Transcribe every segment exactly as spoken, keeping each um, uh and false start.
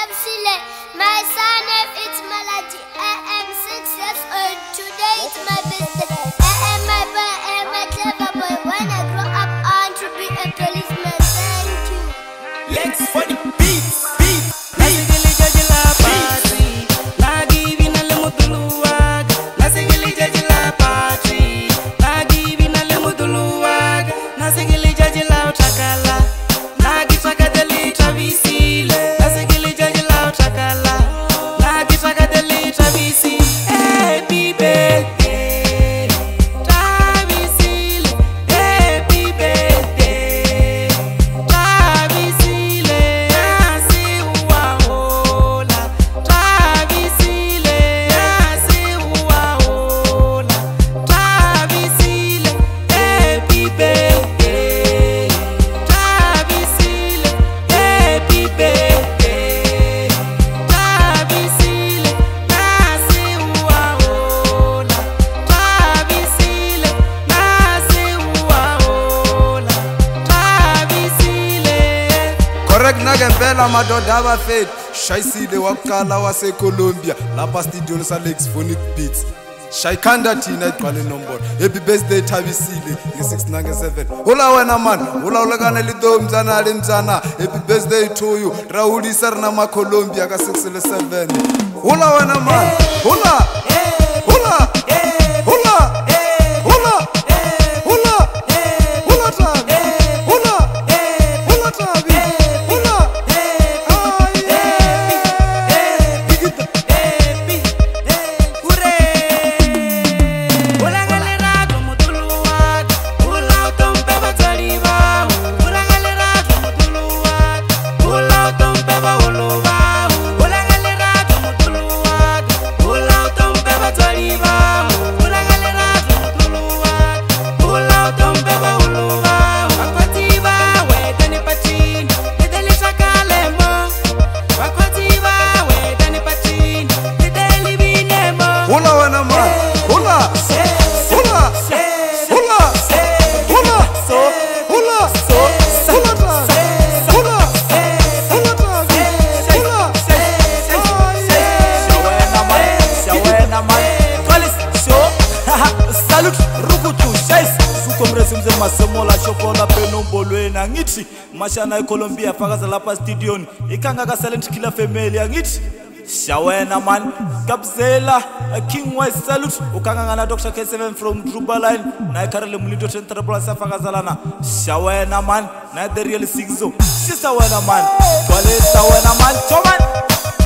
Tabsile. My son name is Malachi. I am six years old. Today is my birthday. I am my boy, I am a clever boy. When I grow up, I want to be a policeman. Thank you. Legs for the beats, beats. Nagempela madoda abafethu shayisile wakukala wase Colombia lapha studio sa Legs Phonic Beats shayikhanda thina igcwale inombolo happy birthday Thabisile nge six nine seven hola wena man hola ulakana lito mzana le mzana happy birthday to you rahulisa rina ma Colombia ka six seven hola wena man hola hola hola hola hola hola Thabi hola hola Thabi masemola shokola penombolweni angithi mashana eColombia fakaza lapha studio ikanga ka Silent Killer family angithi shawena man Kabzela King Wise salute ukanga ngana Doctor K seven from Druba line na Karele Mulito Central safakazalana shawena man na the real sixzo sister wena man twale shawena man toman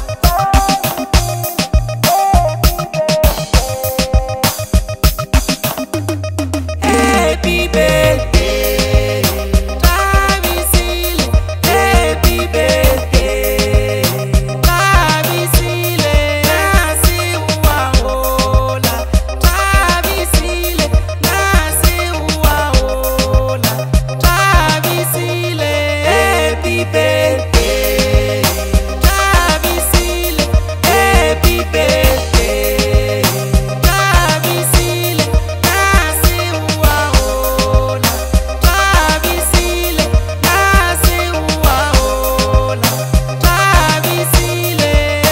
happy birthday Thabisile happy birthday Thabisile nasi uwaola Thabisile nasi uwaola Thabisile happy birthday Thabisile happy birthday Thabisile nasi uwaola Thabisile nasi uwaola Thabisile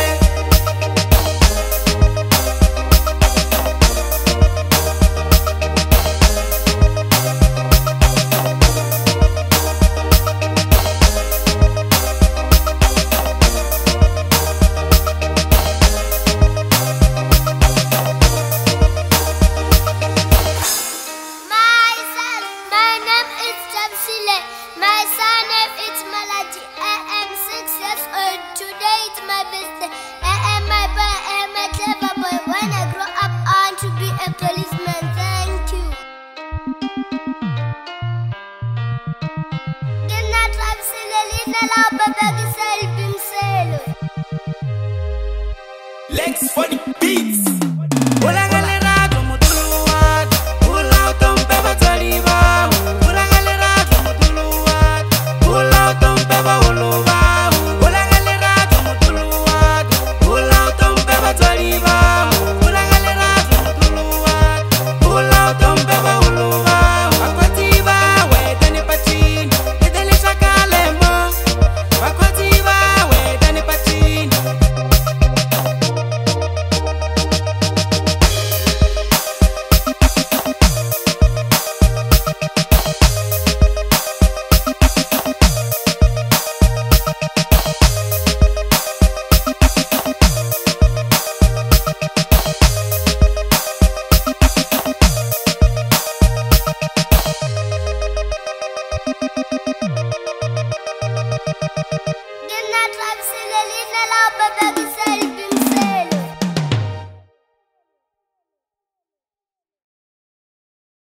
Myself, my name is Tabsile. My son name is Malachi. I am six years old. Today is my birthday. I am my boy, I am a clever boy. When I grow up, I want to be a policeman. Thank you. Gina Tabsile, Lina la baba gisel bimselo. Legs for the beats. Bakwati ba we dani pati bagisali